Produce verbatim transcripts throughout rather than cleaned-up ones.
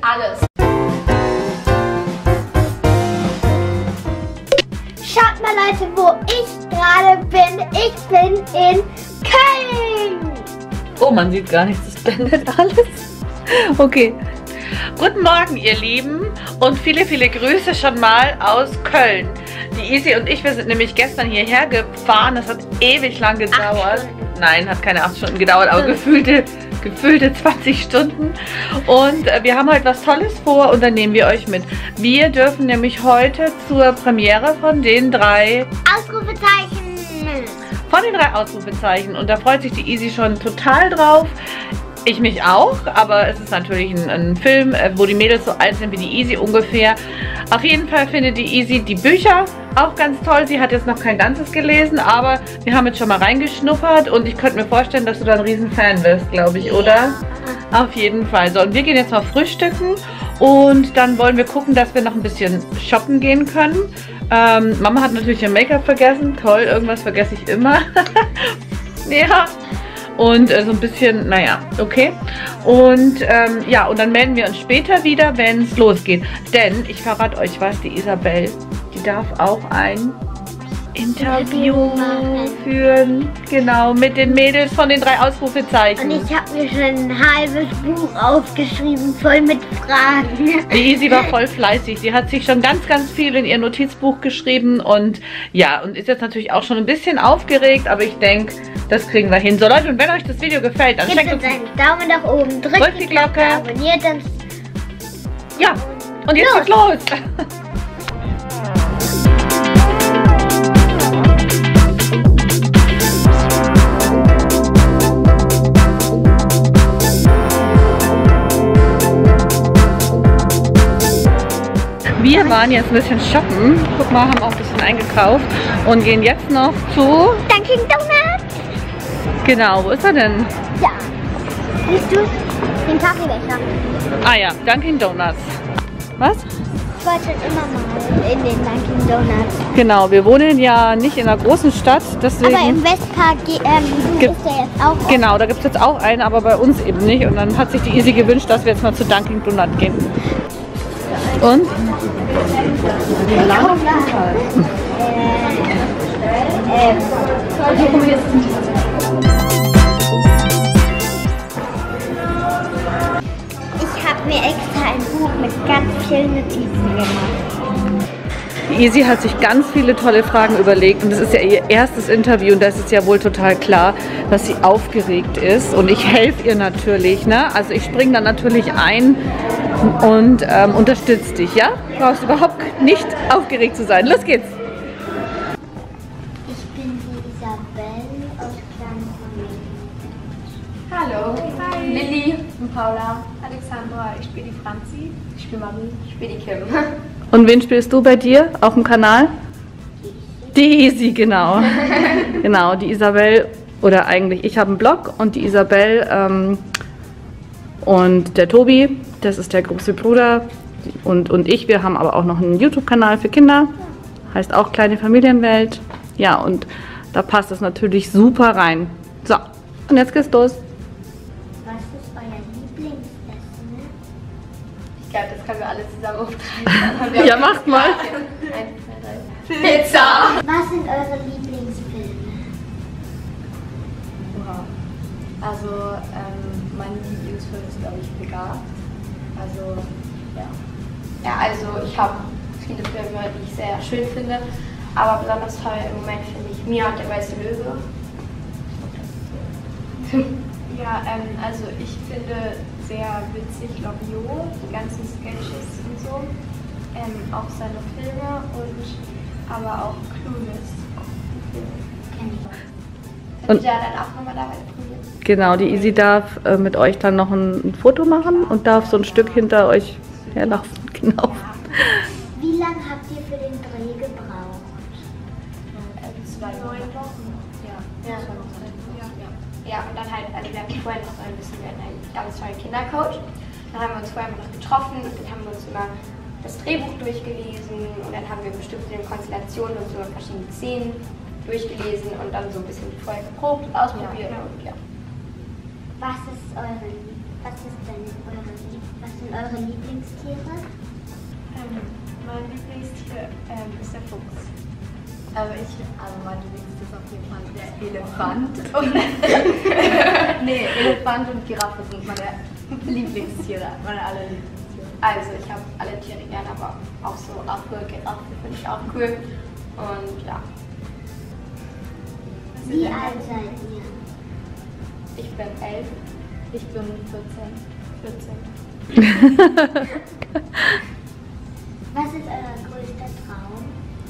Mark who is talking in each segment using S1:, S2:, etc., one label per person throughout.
S1: alles.
S2: Schaut mal Leute, wo ich gerade bin. Ich bin in Köln.
S3: Oh, man sieht gar nichts, es blendet alles. Okay. Guten Morgen, ihr Lieben, und viele, viele Grüße schon mal aus Köln. Die Isi und ich, wir sind nämlich gestern hierher gefahren. Das hat ewig lang gedauert. Nein, hat keine acht Stunden gedauert, aber gefühlte, gefühlte zwanzig Stunden. Und äh, wir haben heute was Tolles vor und dann nehmen wir euch mit. Wir dürfen nämlich heute zur Premiere von den drei
S2: Ausrufezeichen.
S3: Von den drei Ausrufezeichen. Und da freut sich die Isi schon total drauf. Ich mich auch, aber es ist natürlich ein, ein Film, wo die Mädels so alt sind wie die Isi ungefähr. Auf jeden Fall findet die Isi die Bücher auch ganz toll. Sie hat jetzt noch kein ganzes gelesen, aber wir haben jetzt schon mal reingeschnuppert und ich könnte mir vorstellen, dass du da ein Riesenfan wirst, glaube ich, oder? Auf jeden Fall. So, und wir gehen jetzt mal frühstücken und dann wollen wir gucken, dass wir noch ein bisschen shoppen gehen können. Ähm, Mama hat natürlich ihr Make-up vergessen. Toll, irgendwas vergesse ich immer. Ja. Und äh, so ein bisschen, naja, okay. Und ähm, ja, und dann melden wir uns später wieder, wenn es losgeht. Denn ich verrate euch was, die Isabel, die darf auch ein Interview führen. Genau, mit den Mädels von den drei Ausrufezeichen.
S2: Und ich habe mir schon ein halbes Buch aufgeschrieben, voll mit Fragen.
S3: Die Isi war voll fleißig. Sie hat sich schon ganz, ganz viel in ihr Notizbuch geschrieben. Und ja, und ist jetzt natürlich auch schon ein bisschen aufgeregt. Aber ich denke, das kriegen wir hin. So Leute, und wenn euch das Video gefällt, dann
S2: Gebt
S3: schenkt
S2: uns
S3: uns
S2: einen Daumen nach oben, drückt,
S3: drückt die Glocke,
S2: abonniert uns.
S3: Ja, und jetzt geht's los. Wir waren jetzt ein bisschen shoppen. Guck mal, haben auch ein bisschen eingekauft und gehen jetzt noch zu
S2: Dunkin' Donuts.
S3: Genau, wo ist er denn?
S2: Ja. Siehst du? Den Kaffeebecher.
S3: Ah ja, Dunkin' Donuts. Was?
S2: Ich wollte schon immer mal in den Dunkin' Donuts.
S3: Genau, wir wohnen ja nicht in einer großen Stadt, deswegen...
S2: Aber im Westpark ähm,
S3: Gibt-
S2: ist der jetzt auch.
S3: Genau, da gibt es jetzt auch einen, aber bei uns eben nicht. Und dann hat sich die Isi gewünscht, dass wir jetzt mal zu Dunkin' Donut gehen. Und?
S2: Ähm, ich habe mir extra ein Buch mit ganz vielen Notizen gemacht.
S3: Die Isi hat sich ganz viele tolle Fragen überlegt und das ist ja ihr erstes Interview und da ist es ja wohl total klar, dass sie aufgeregt ist und ich helfe ihr natürlich, ne? Also ich springe dann natürlich ein und ähm, unterstütze dich, ja? Du brauchst überhaupt nicht aufgeregt zu sein. Los geht's!
S2: Ich bin die Isabel aus Kleinfamilie.
S1: Hallo, hi. Lilly und Paula, Alexandra, ich spiele die Franzi, ich spiele Marie, ich spiele die Kim.
S3: Und wen spielst du bei dir auf dem Kanal? Die Isi, genau. Genau, die Isabel, oder eigentlich ich habe einen Blog und die Isabel ähm, und der Tobi, das ist der große Bruder und, und ich, wir haben aber auch noch einen YouTube-Kanal für Kinder, heißt auch Kleine Familienwelt. Ja, und da passt es natürlich super rein. So, und jetzt geht's los.
S2: Was ist euer Lieblingsessen?
S1: Ich glaube, das können wir alle zusammen auftreiben.
S3: Ja, macht mal.
S1: eins, zwei, drei. Pizza!
S2: Was sind eure Lieblingsfilme?
S1: Also, ähm, mein Lieblingsfilm ist, glaube ich, Begabt. Also, ja. Ja, also ich habe viele Filme, die ich sehr schön finde, aber besonders toll im Moment finde ich Mia und der weiße Löwe.
S4: Ja, ähm, also ich finde sehr witzig Loriot, die ganzen Sketches und so, ähm, auch seine Filme und aber auch Clueless.
S2: Kenn ich.
S3: Und-
S1: ja, dann auch nochmal dabei probieren.
S3: Genau, die Isi darf äh, mit euch dann noch ein, ein Foto machen und darf so ein Stück hinter euch herlaufen. Genau.
S2: Wie lange habt ihr für den Dreh gebraucht?
S1: Ähm, zwei neun Wochen. Ja,
S2: Ja.
S1: zwei Wochen. Ja. Ja, und dann halt, also wir hatten vorher noch so ein bisschen, wir hatten einen ganz tollen Kindercoach. Dann haben wir uns vorher immer noch getroffen und dann haben wir uns immer das Drehbuch durchgelesen und dann haben wir bestimmte Konstellationen und so verschiedene Szenen durchgelesen und dann so ein bisschen vorher geprobt und ausprobiert.
S4: Ja, ja.
S1: Und ja.
S2: Was ist eure Was ist denn eure, was sind eure Lieblingstiere?
S4: Ähm, mein Lieblingstier ähm, ist der Fuchs.
S5: Aber ich, also mein Lieblingstier ist auf jeden Fall der Elefant. Und nee, Elefant und Giraffe sind meine Lieblingstiere, meine alle Lieblingstiere.
S1: Also ich habe alle Tiere gerne, aber auch so Affe, Giraffe finde ich auch cool. Und ja.
S2: Wie alt seid ihr?
S1: Ich bin elf.
S5: Ich bin vierzehn.
S1: vierzehn.
S2: Was ist euer größter Traum?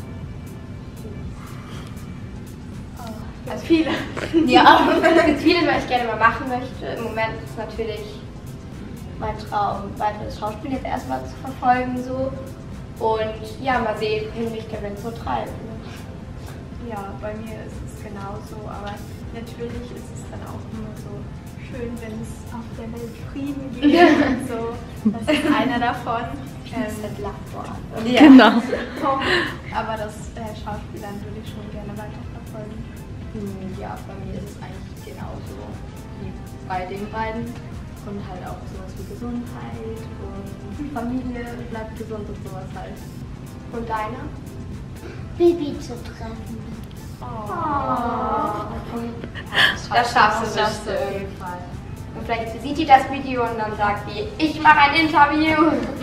S1: Also viele. Ja, es gibt viele, was ich gerne mal machen möchte. Im Moment ist natürlich mein Traum, weiteres Schauspiel jetzt erstmal zu verfolgen so. Und ja, mal sehen, wohin mich der Wind so treibt.
S4: Ja, bei mir ist es genauso, aber natürlich ist es dann auch immer so schön, wenn es auf der Welt Frieden gibt und so. Das ist einer davon. Ähm,
S1: Ja.
S3: Genau.
S4: aber das äh, Schauspielern würde ich schon gerne weiterverfolgen.
S5: Ja, bei mir ist es eigentlich genauso wie bei den beiden. Und halt auch sowas wie Gesundheit und Familie bleibt gesund und sowas halt.
S1: Und deine?
S2: Bibi zu treffen.
S1: Oh. Das schaffst du
S5: Das schaffst du auf
S1: bestimmt.
S5: jeden Fall.
S1: Und vielleicht sieht die das Video und dann sagt die, ich mache ein Interview.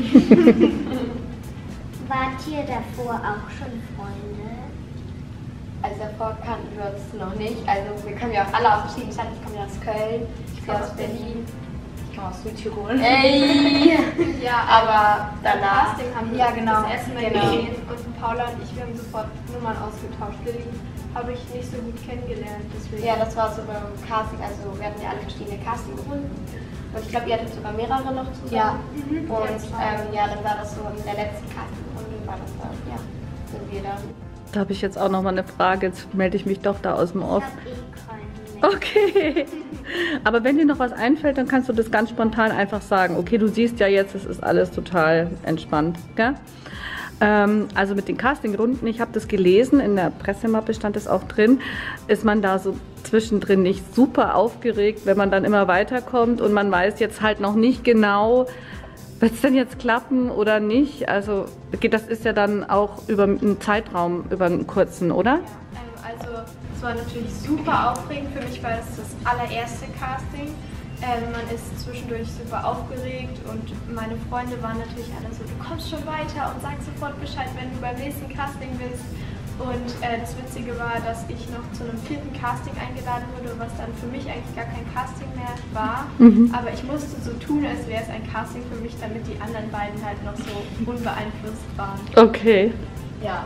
S2: Wart ihr davor auch schon Freunde?
S1: Also davor kannten wir uns noch nicht. Also wir kommen ja auch alle aus verschiedenen Städten. Ich komme ja aus Köln, ich komme aus Berlin.
S5: Ich komme aus Südtirol.
S1: Ey!
S4: Ja,
S1: Aber
S4: beim
S1: danach.
S4: Casting haben wir
S1: Ja,
S4: uns
S1: genau.
S4: das erste Mal
S1: Genau.
S4: gesehen und Paula und ich, wir haben sofort Nummern ausgetauscht. Lilly habe ich nicht so gut kennengelernt, deswegen.
S1: Ja, das war so beim Casting. Also wir hatten ja alle verschiedene Castingrunden. Und ich glaube, ihr hattet sogar mehrere noch zusammen.
S5: Ja.
S4: Mhm.
S1: Und
S4: Ja, zwei.
S1: ähm, ja, dann war das so in der letzten Castingrunde, war das dann, ja, sind wir dann.
S3: Da habe ich jetzt auch noch mal eine Frage. Jetzt melde ich mich doch da aus dem
S2: Ich
S3: Off.
S2: habe eh keine.
S3: Okay. Aber wenn dir noch was einfällt, dann kannst du das ganz spontan einfach sagen. Okay, du siehst ja jetzt, es ist alles total entspannt. Gell? Ähm, also mit den Castingrunden, ich habe das gelesen, in der Pressemappe stand es auch drin, ist man da so zwischendrin nicht super aufgeregt, wenn man dann immer weiterkommt und man weiß jetzt halt noch nicht genau, wird es denn jetzt klappen oder nicht? Also das ist ja dann auch über einen Zeitraum, über einen kurzen, oder?
S4: Ähm, also es war natürlich super aufregend für mich, weil es das allererste Casting. Ähm, man ist zwischendurch super aufgeregt und meine Freunde waren natürlich alle so, du kommst schon weiter und sag sofort Bescheid, wenn du beim nächsten Casting bist. Und äh, das Witzige war, dass ich noch zu einem vierten Casting eingeladen wurde, was dann für mich eigentlich gar kein Casting mehr war.
S3: Mhm.
S4: Aber ich musste so tun, als wäre es ein Casting für mich, damit die anderen beiden halt noch so unbeeinflusst waren.
S3: Okay.
S5: Ja.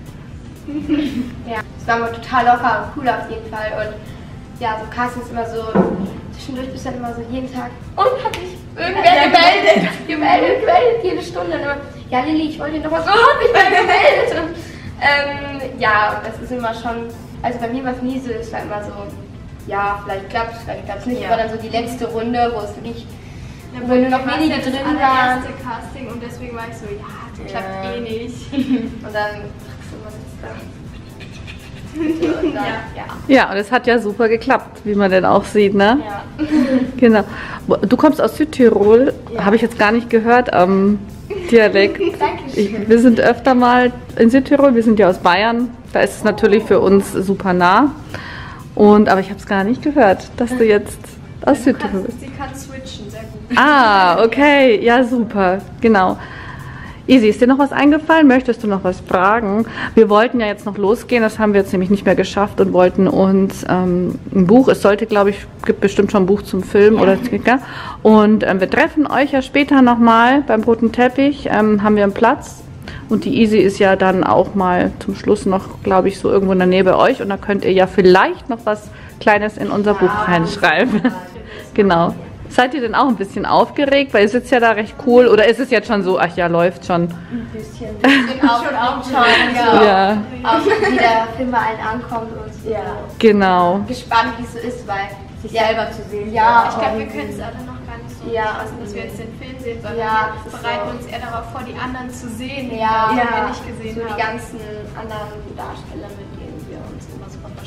S1: Ja, es war immer total locker und cool auf jeden Fall. Und ja, so Castings immer so, zwischendurch bist du dann immer so jeden Tag. Und hat sich irgendwer gemeldet, gemeldet, gemeldet, jede Stunde. Und immer, ja Lilly, ich wollte dir noch was, oh, hab mich mal gemeldet. Und, ähm, ja, und das ist immer schon, also bei mir war es nie so, es war immer so, ja, vielleicht klappt es, vielleicht klappt es nicht.
S3: Ja.
S1: Aber dann so die letzte Runde, wo es wirklich,
S4: Ja,
S1: wo nur noch
S4: bei mir
S1: wenige
S4: war's ja
S1: drin
S4: das
S1: waren.
S4: allererste Casting und deswegen war ich so, ja, das klappt
S1: Ja.
S4: eh nicht.
S1: Und dann fragst du immer, sitzt da. Und dann, ja.
S3: Ja, und es hat ja super geklappt, wie man denn auch sieht, ne?
S1: Ja.
S3: Genau. Du kommst aus Südtirol,
S1: Ja.
S3: habe ich jetzt gar nicht gehört am Dialekt.
S1: Dankeschön.
S3: Ich, wir sind öfter mal in Südtirol, wir sind ja aus Bayern. Da ist es natürlich für uns super nah. Und, aber ich habe es gar nicht gehört, dass du jetzt aus
S4: Du
S3: Südtirol bist.
S4: kannst, sie kann switchen, sehr gut.
S3: Ah, okay. Ja, super. Genau. Isi, ist dir noch was eingefallen? Möchtest du noch was fragen? Wir wollten ja jetzt noch losgehen, das haben wir jetzt nämlich nicht mehr geschafft und wollten uns ähm, ein Buch, es sollte, glaube ich, gibt bestimmt schon ein Buch zum Film, ja. Oder und ähm, wir treffen euch ja später nochmal beim roten Teppich, ähm, haben wir einen Platz und die Isi ist ja dann auch mal zum Schluss noch, glaube ich, so irgendwo in der Nähe bei euch und da könnt ihr ja vielleicht noch was Kleines in unser Buch reinschreiben. Genau. Seid ihr denn auch ein bisschen aufgeregt? Weil es ist ja da recht cool. Oder ist es jetzt schon so, ach ja, läuft schon?
S1: Ein bisschen. Ein bisschen auch, auch schon, ja.
S3: Ja,
S1: Auch wie der Film bei allen ankommt und so.
S5: Ja.
S3: genau.
S1: Gespannt, wie es so ist, weil
S5: Sich
S1: ja,
S5: selber zu sehen.
S1: Ja,
S4: Ich glaube, wir
S1: und-
S4: können es alle noch gar nicht so
S1: Ja,
S4: lassen, dass wir jetzt den Film sehen, sondern
S1: Ja,
S4: wir
S1: das ist
S4: bereiten
S1: so.
S4: uns eher darauf vor, die anderen zu sehen,
S1: Ja,
S4: die
S1: ja,
S4: wir nicht gesehen
S1: so die
S4: haben.
S1: ganzen anderen Darsteller, mit denen wir uns immer super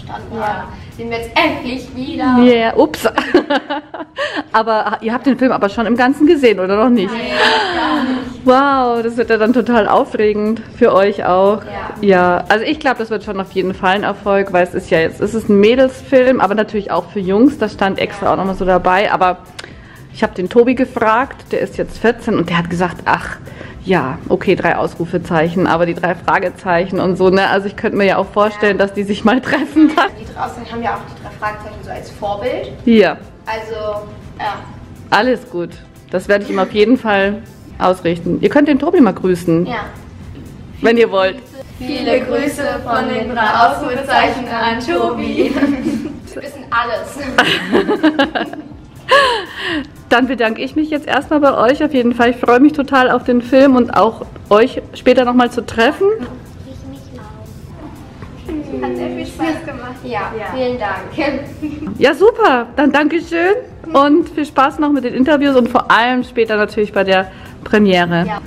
S1: gestanden
S5: Ja.
S1: haben, sind wir jetzt endlich wieder.
S3: Ja, yeah, ups. Aber ihr habt den Film aber schon im Ganzen gesehen, oder noch nicht?
S1: Nee, gar nicht.
S3: Wow, das wird ja dann total aufregend für euch auch.
S1: Ja.
S3: Ja, also ich glaube, das wird schon auf jeden Fall ein Erfolg, weil es ist ja jetzt, es ist ein Mädelsfilm, aber natürlich auch für Jungs, das stand extra auch nochmal so dabei, aber ich habe den Tobi gefragt, der ist jetzt vierzehn und der hat gesagt, ach, ja, okay, drei Ausrufezeichen, aber die drei Fragezeichen und so, ne, also ich könnte mir ja auch vorstellen, ja. dass die sich mal treffen dann.
S1: Die draußen haben ja auch die drei Fragezeichen so als Vorbild.
S3: Ja.
S1: Also, ja.
S3: Alles gut, das werde ich ihm auf jeden Fall ausrichten. Ihr könnt den Tobi mal grüßen,
S1: Ja.
S3: wenn ihr wollt.
S1: Viele Grüße von den drei Ausrufezeichen an Tobi. Wir wissen alles.
S3: Dann bedanke ich mich jetzt erstmal bei euch auf jeden Fall. Ich freue mich total auf den Film und auch euch später nochmal zu treffen.
S2: Ich mich auch.
S4: Hat sehr viel Spaß gemacht.
S1: Ja,
S5: Ja.
S1: vielen Dank.
S3: Ja, super. Dann Dankeschön und viel Spaß noch mit den Interviews und vor allem später natürlich bei der Premiere.
S1: Ja.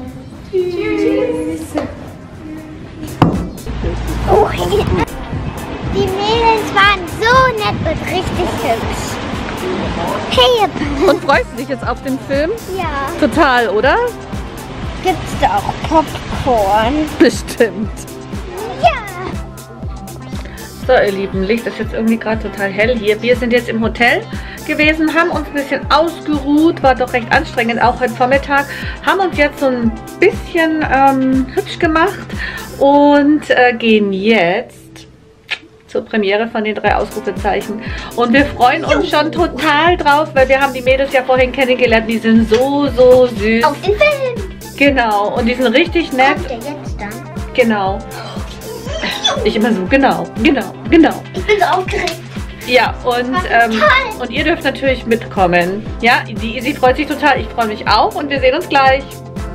S2: Oh, die Mädels waren so nett und richtig hübsch. Hey,
S3: Und freust du dich jetzt auf den Film?
S2: ja.
S3: Total, oder?
S2: Gibt's da auch Popcorn?
S3: Bestimmt.
S2: Ja.
S3: So, ihr Lieben, Licht ist jetzt irgendwie gerade total hell hier. Wir sind jetzt im Hotel gewesen, haben uns ein bisschen ausgeruht, war doch recht anstrengend, auch heute Vormittag. Haben uns jetzt so ein bisschen ähm, hübsch gemacht und äh, gehen jetzt zur Premiere von den drei Ausrufezeichen. Und wir freuen uns schon total drauf, weil wir haben die Mädels ja vorhin kennengelernt. Die sind so, so süß.
S2: Auf den Film.
S3: Genau, und die sind richtig nett.
S2: Kommt der jetzt dann?
S3: Genau. Ich immer so, genau, genau, genau.
S2: Ich bin so aufgeregt.
S3: Ja, und, ähm,
S2: toll.
S3: und ihr dürft natürlich mitkommen. Ja, die Isi freut sich total, ich freue mich auch und wir sehen uns gleich.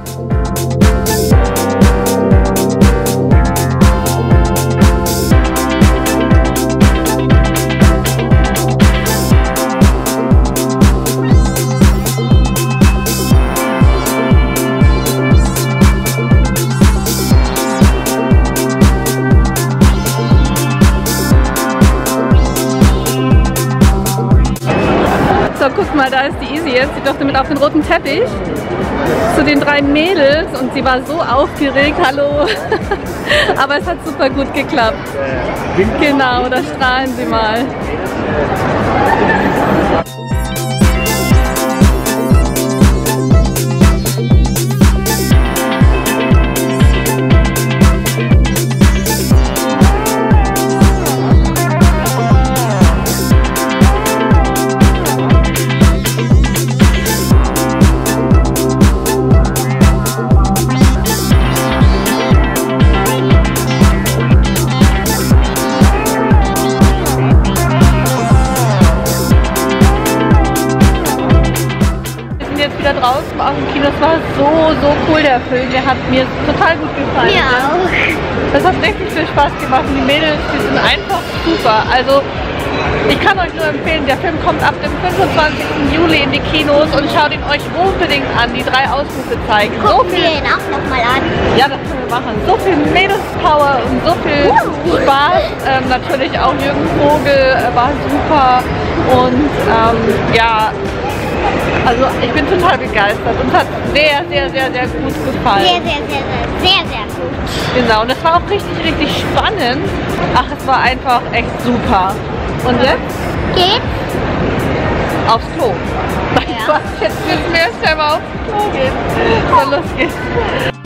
S3: So, guck mal, da ist die Isi jetzt. Sie durfte mit auf den roten Teppich zu den drei Mädels und sie war so aufgeregt. Hallo. Aber es hat super gut geklappt. Genau, da strahlen sie mal. Draußen aus dem Kino, das war so, so cool, der Film, der hat mir total gut gefallen.
S2: Mir auch.
S3: Das hat richtig viel Spaß gemacht und die Mädels, die sind einfach super. Also ich kann euch nur empfehlen, der Film kommt ab dem fünfundzwanzigsten Juli in die Kinos und schaut ihn euch unbedingt an, die drei Ausrufezeichen. So
S2: Gucken wir
S3: viel,
S2: ihn auch nochmal an.
S3: ja, das können wir machen. So viel Mädelspower und so viel Spaß. Ähm, natürlich auch Jürgen Vogel äh, war super und ähm, ja, also ich bin total begeistert und es hat sehr, sehr, sehr, sehr gut gefallen.
S2: Sehr, sehr, sehr, sehr, sehr, sehr gut.
S3: Genau, und es war auch richtig, richtig spannend. Ach, es war einfach echt super. Und jetzt
S2: Geht?
S3: aufs Klo. Ja. Jetzt müssen wir erst einmal aufs Klo gehen. So, los geht's.